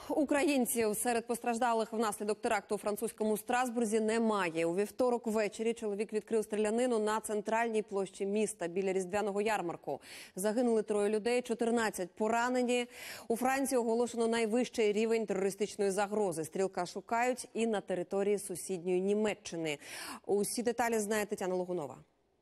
Українців серед постраждалих внаслідок теракту у французькому Страсбурзі немає. У вівторок ввечері чоловік відкрив стрілянину на центральній площі міста біля Різдвяного ярмарку. Загинули 3 людей, 14 поранені. У Франції оголошено найвищий рівень терористичної загрози. Стрілка шукають і на території сусідньої Німеччини. Усі деталі знає Тетяна Логунова.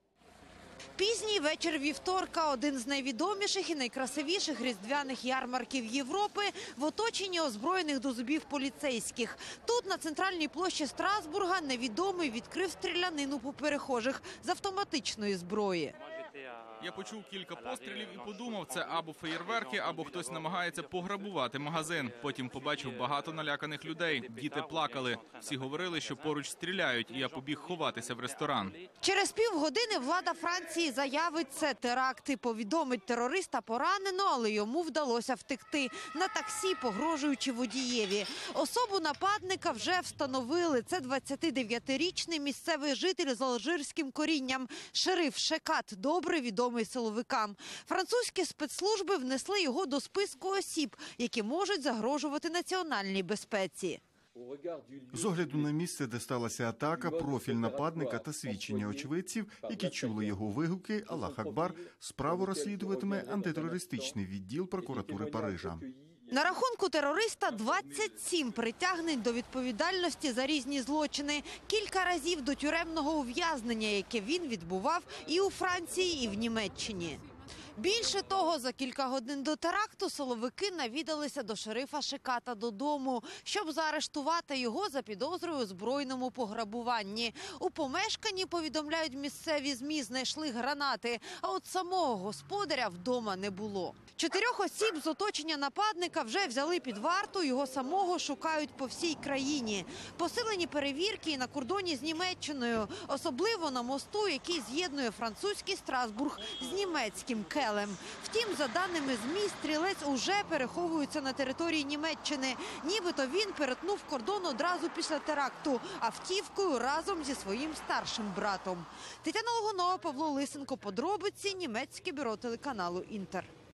Пізній вечір вівторка – один з найвідоміших і найкрасивіших різдвяних ярмарків Європи в оточенні озброєних до зубів поліцейських. Тут, на центральній площі Страсбурга, невідомий відкрив стрілянину по перехожих з автоматичної зброї. Я почув кілька пострілів і подумав, це або феєрверки, або хтось намагається пограбувати магазин. Потім побачив багато наляканих людей. Діти плакали. Всі говорили, що поруч стріляють, і я побіг ховатися в ресторан. Через півгодини влада Франції заявить, це теракт і повідомить, терориста поранено, але йому вдалося втекти на таксі, погрожуючи водієві. Особу нападника вже встановили. Це 29-річний місцевий житель з алжирським корінням. Шериф Шекат, добре відомий силовикам. Французькі спецслужби внесли його до списку осіб, які можуть загрожувати національній безпеці. З огляду на місце, де сталася атака, профіль нападника та свідчення очевидців, які чули його вигуки «Аллах Акбар», справу розслідуватиме антитерористичний відділ прокуратури Парижа. На рахунку терориста 27 притягнень до відповідальності за різні злочини. Кілька разів до тюремного ув'язнення, яке він відбував і у Франції, і в Німеччині. Більше того, за кілька годин до теракту силовики навідалися до шерифа Шеката додому, щоб заарештувати його за підозрою у збройному пограбуванні. У помешканні, повідомляють місцеві ЗМІ, знайшли гранати, а от самого господаря вдома не було. 4 осіб з оточення нападника вже взяли під варту, його самого шукають по всій країні. Посилені перевірки і на кордоні з Німеччиною, особливо на мосту, який з'єднує французький Страсбург з німецьким Келем. Втім, за даними ЗМІ, стрілець уже переховується на території Німеччини. Нібито він перетнув кордон одразу після теракту автівкою разом зі своїм старшим братом. Тетяна Логунова, Павло Лисенко. Подробиці. Німецьке бюро телеканалу «Інтер».